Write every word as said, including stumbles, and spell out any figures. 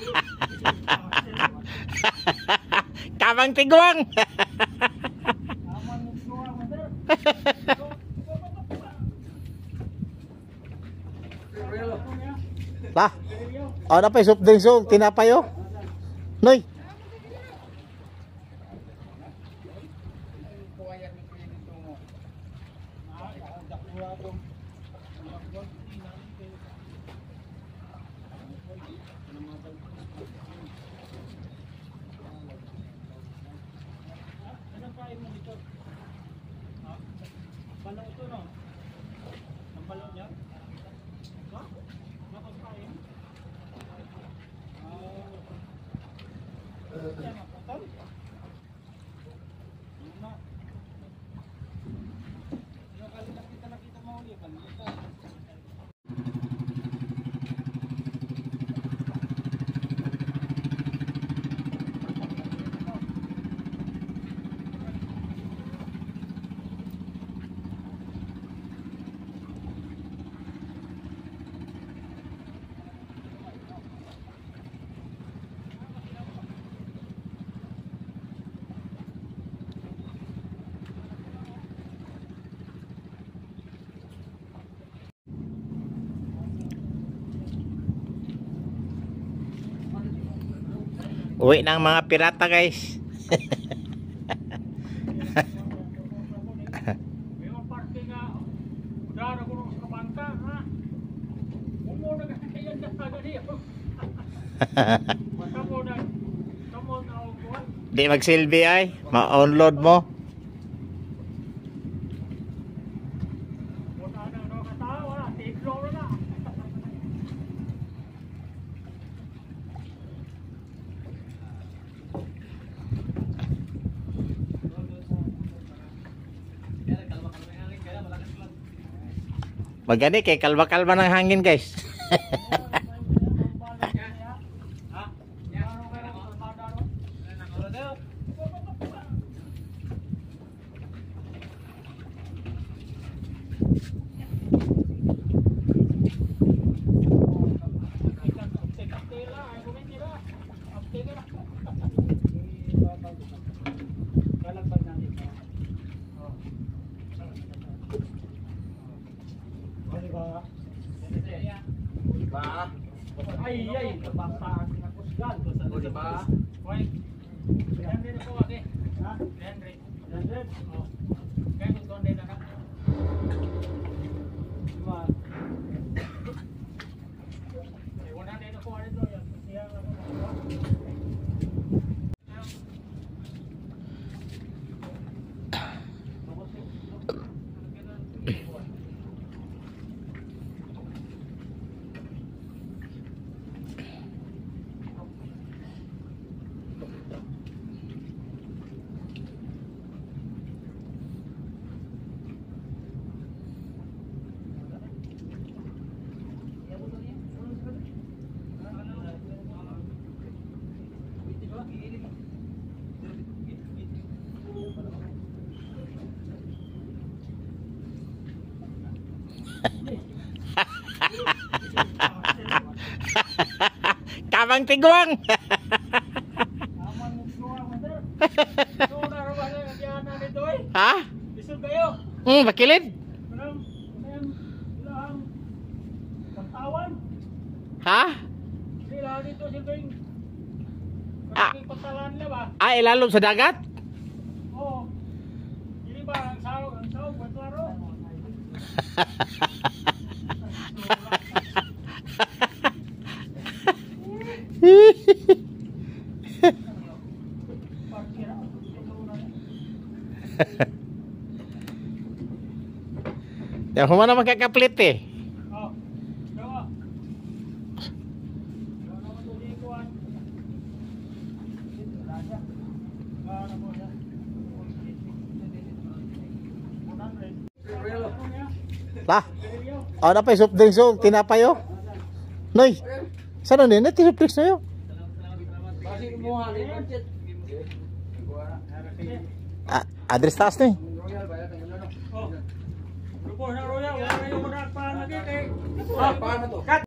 Kamang tiguang. Lah. Oh, na pa soft drinks oh, tinapay oh. Noy. Balong ito no? Ang balong niya? Ha? Nakakain? Ah. Yan ang patol? Na. Nakalimutan kita nakita mo ulit. Ito. Uwi ng mga pirata guys. May mga parte nga dara ko sa kabanta ha. Umo na kasi yan na sagani. Kamo na. Kamo na ako. Di magsilbi ay, ma-unload mo. Wala na no katawa, tiklo na. Magani kay kalba-kalba ng hangin guys. Ba? Ay ay, kapasa ako sigal ko sa di ba? Hoy. Yan din ako ate. Ha? Yan din. Yan din. Oh. Kaya kung doon din na. Diba? Eh wala din ako ano do yan. Siya ako. Kamang tiguang. Ha? Bisod kayo. Hmm, bakilid. Kanang kanang ilang pagtawan. Ha? Sila dito silbing. Ah. Kanang pagtalan nila ba? Ah, ilalom sa dagat? Oo. Dili ba ang saw ang saw klaro? Ya, humana magkakaplit eh. Oh. Dawa. Dawa naman to di kuan. Raja. Ba mo ya. Lah. Oh, na pa soft drinks oh, tinapay oh. Noy. Saan na nila soft drinks na yun? Ah, address taas na eh. Royal, Royal, wala kayong magkakapaan lagi kay. Ah, paano to?